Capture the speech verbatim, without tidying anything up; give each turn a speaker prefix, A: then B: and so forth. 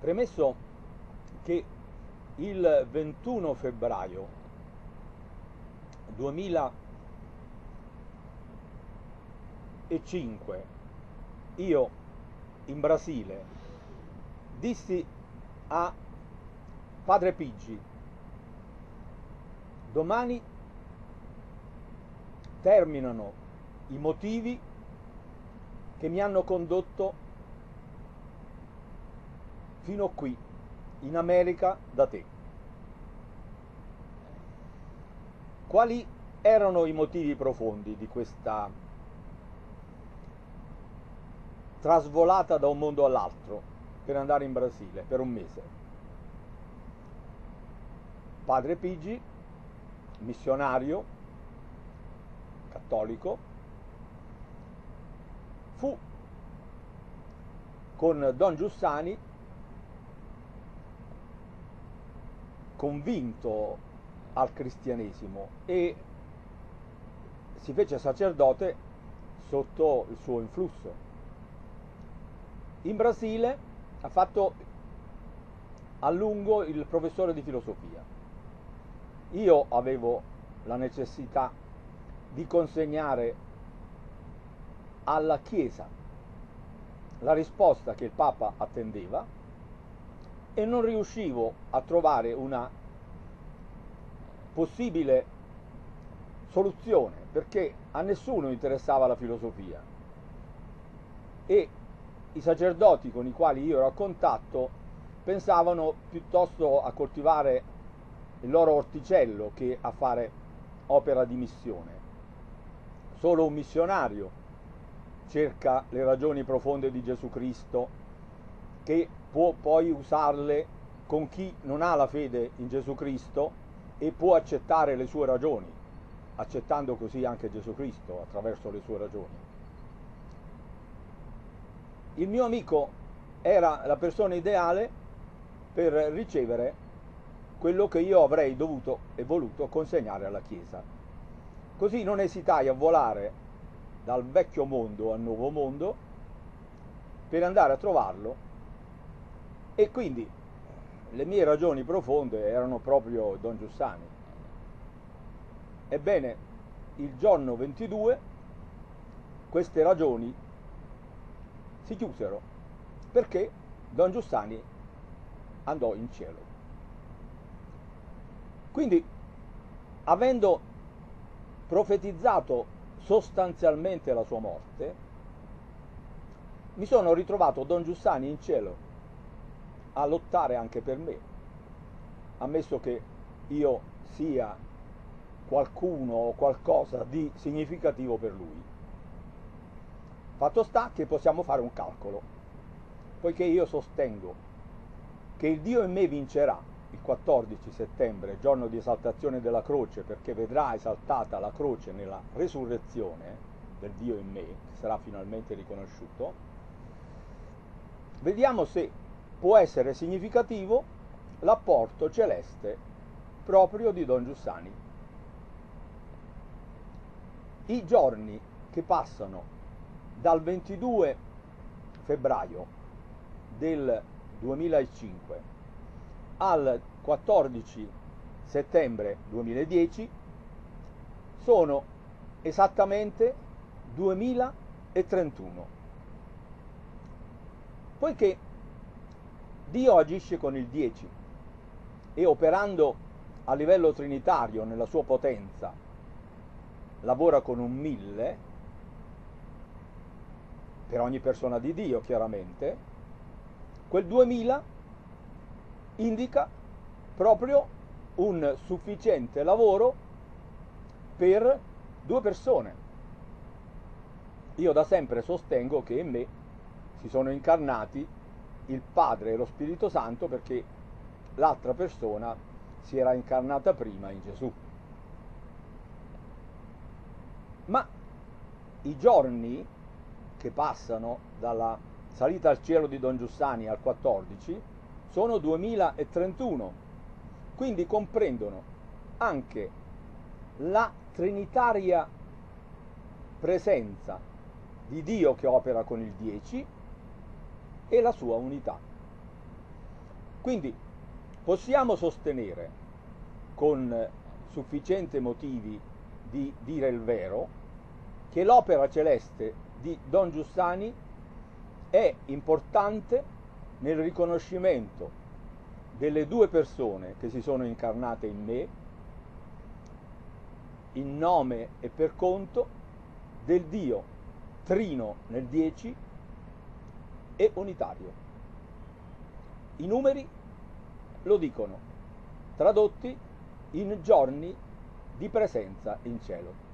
A: Premesso che il ventuno febbraio duemilacinque io in Brasile dissi a Padre Pigi: domani terminano i motivi che mi hanno condotto fino qui in America da te. Quali erano i motivi profondi di questa trasvolata da un mondo all'altro per andare in Brasile per un mese? Padre Pigi, missionario cattolico, fu con Don Giussani convinto al cristianesimo e si fece sacerdote sotto il suo influsso. In Brasile ha fatto a lungo il professore di filosofia. Io avevo la necessità di consegnare alla Chiesa la risposta che il Papa attendeva e non riuscivo a trovare una possibile soluzione, perché a nessuno interessava la filosofia e i sacerdoti con i quali io ero a contatto pensavano piuttosto a coltivare il loro orticello che a fare opera di missione. Solo un missionario cerca le ragioni profonde di Gesù Cristo, che può poi usarle con chi non ha la fede in Gesù Cristo e può accettare le sue ragioni, accettando così anche Gesù Cristo attraverso le sue ragioni. Il mio amico era la persona ideale per ricevere quello che io avrei dovuto e voluto consegnare alla Chiesa. Così non esitai a volare dal vecchio mondo al nuovo mondo per andare a trovarlo, e quindi le mie ragioni profonde erano proprio Don Giussani. Ebbene, il giorno ventidue queste ragioni si chiusero perché Don Giussani andò in cielo. Quindi, avendo profetizzato sostanzialmente la sua morte, mi sono ritrovato Don Giussani in cielo a lottare anche per me, ammesso che io sia qualcuno o qualcosa di significativo per lui. Fatto sta che possiamo fare un calcolo, poiché io sostengo che il Dio in me vincerà il quattordici settembre, giorno di esaltazione della croce, perché vedrà esaltata la croce nella resurrezione del Dio in me, che sarà finalmente riconosciuto. Vediamo se può essere significativo l'apporto celeste proprio di Don Giussani. I giorni che passano dal ventidue febbraio del duemilacinque al quattordici settembre duemiladieci sono esattamente duemilatrentuno. Poiché Dio agisce con il dieci e, operando a livello trinitario nella sua potenza, lavora con un mille per ogni persona di Dio, chiaramente, quel duemila indica proprio un sufficiente lavoro per due persone. Io da sempre sostengo che in me si sono incarnati il Padre e lo Spirito Santo, perché l'altra persona si era incarnata prima in Gesù. Ma i giorni che passano dalla salita al cielo di Don Giussani al quattordici sono duemilatrentuno, quindi comprendono anche la trinitaria presenza di Dio che opera con il dieci e la sua unità. Quindi possiamo sostenere con sufficienti motivi di dire il vero che l'opera celeste di Don Giussani è importante nel riconoscimento delle due persone che si sono incarnate in me, in nome e per conto del Dio trino nel dieci e unitario. I numeri lo dicono, tradotti in giorni di presenza in cielo.